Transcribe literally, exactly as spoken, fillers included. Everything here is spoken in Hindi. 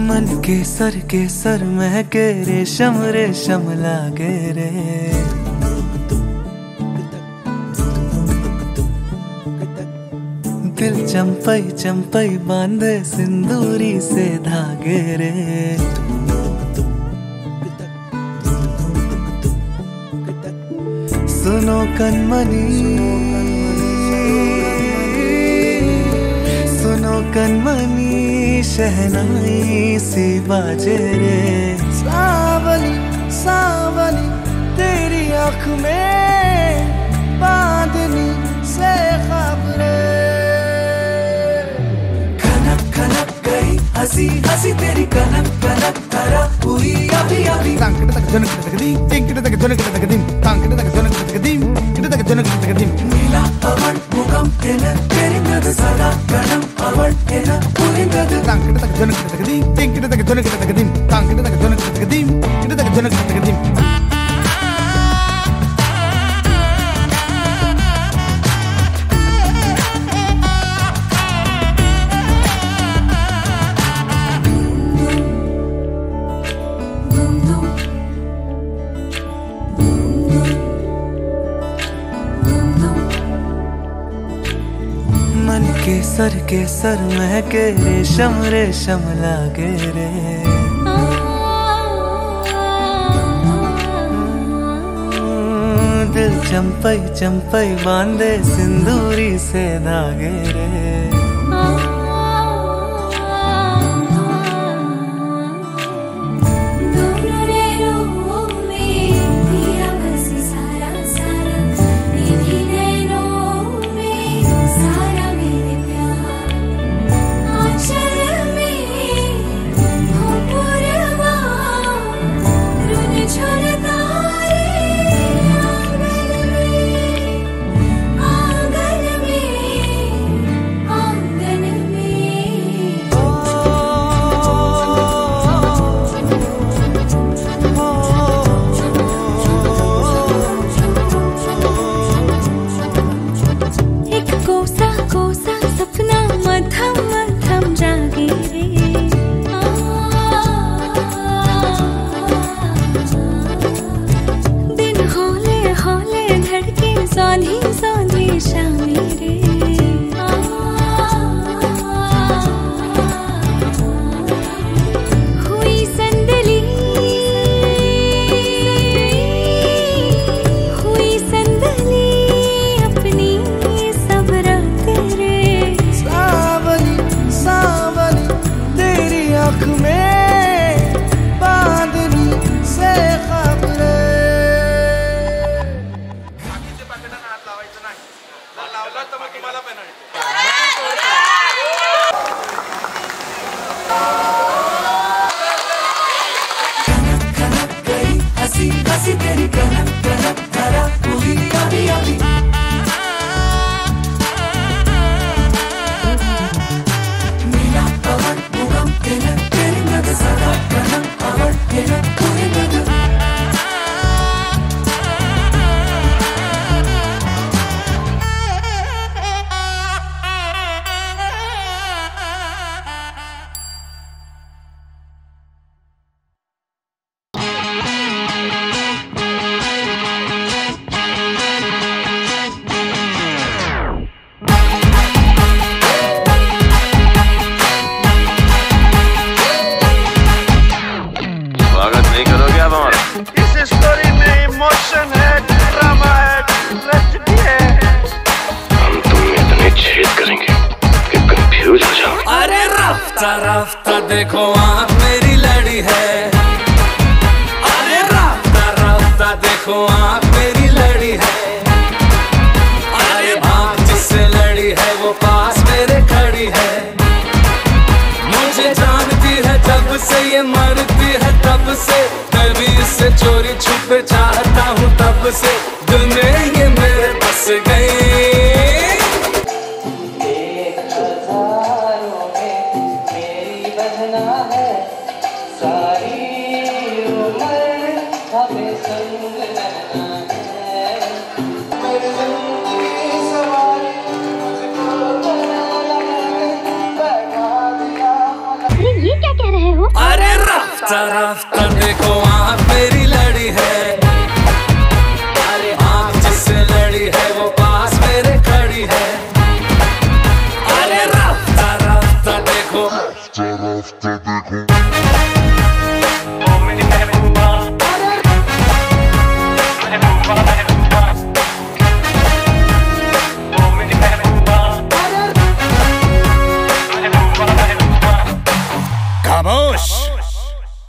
मन के सर के सर महके रेशम रेशम लागे रे। दिल चंपई चंपई बांधे सिंदूरी से धागे रे। सुनो कनमनी सुनो कनमनी शहनाई सी बाजे रे। सावली सावली तेरी आँख में बांधनी से ख्वाब रे। खनक खनक गई हंसी हंसी तेरी कनक कनक करा हुई अभी अभी। तांकड़ तक जनक तक दी टिंकड़ तक जनक तक दी तांकड़ तक जनक तक दी किड़ तक जनक तक दी। नीला अवण मुखम तेन तेरिंगद सदा गणम अवण तेन पुरिंगद। तांकड़ तक जनक तक दी टिंकड़ तक जनक तक दी तांकड़ तक जनक तक दी किड़ तक जनक तक दी। मन के सर के सर महके रेशम रेशम लागे रे। दिल चंपई चंपई बांधे सिंदूरी से धागे रे। राफ्ता देखो आँख मेरी लड़ी है। अरे राफ्ता राफ्ता देखो आँख मेरी लड़ी है। अरे आँख जिससे लड़ी है वो पास मेरे खड़ी है। मुझे जानती है जब से ये मरती है तब से। कभी इससे चोरी छुपे चाहता हूँ तब से। दुनिया ये मेरे बस गई। ये क्या कह रहे हो? रास्ता रास्ता